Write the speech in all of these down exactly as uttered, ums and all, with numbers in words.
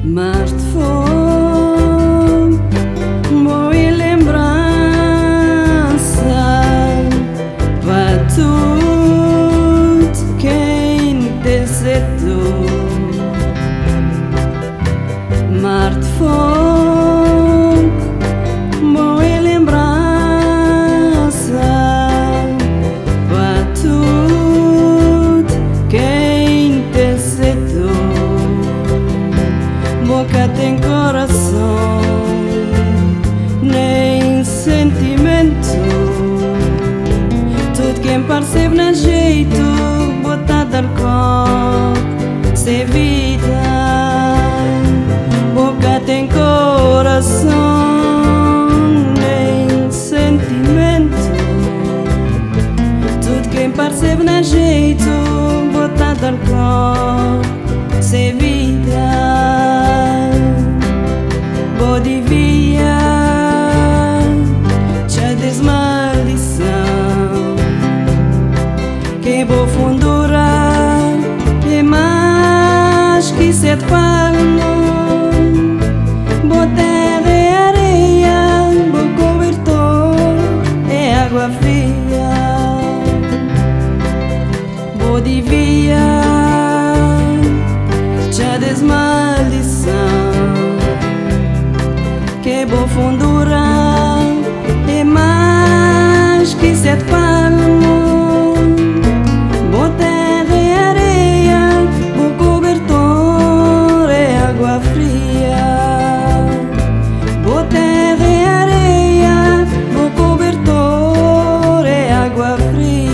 Mar de fogo, boa lembrança para tudo quem desetou. Mar de fogo, boa lembrança para tudo quem desetou. Boca tem coração, nem sentimento. Tudo quem percebe na jeito, bota dar copo, sem vida. Boca tem coração, nem sentimento. Tudo quem percebe na jeito, bota dar copo, sem vida. Devia te desmaldição que vou fundurar e mais que sete palmos, vou terra e areia, vou cobertor e água fria. Vou devia te desmaldição que vou fundurar e mais que sete palmos, vou terra e areia, vou cobertor e água fria. Vou terra e areia, vou cobertor e água fria.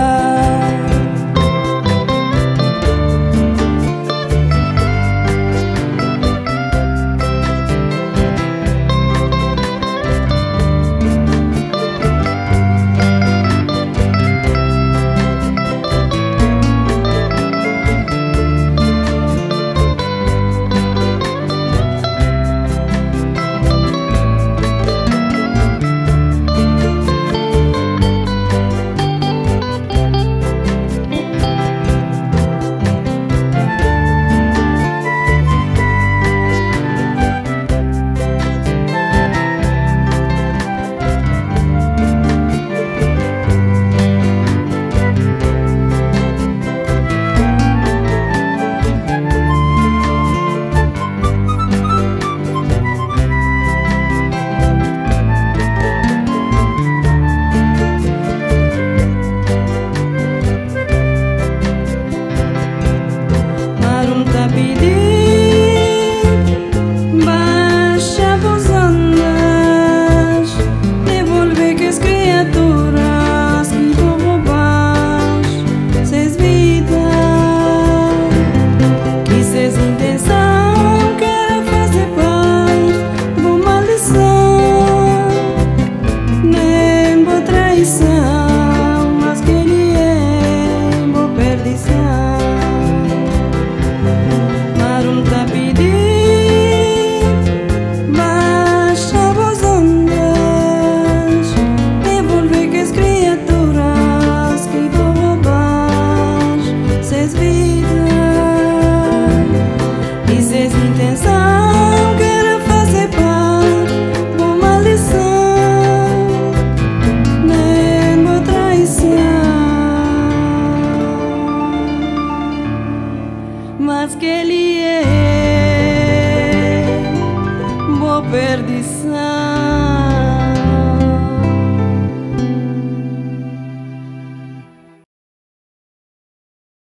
Mas que ele é boa perdição. Mar um tá pedir, baixa as ondas, devolver que as criaturas que vão roubar seis vidas e seis intenção quer fazer parte por maldição. Mas que ele é boa perdição.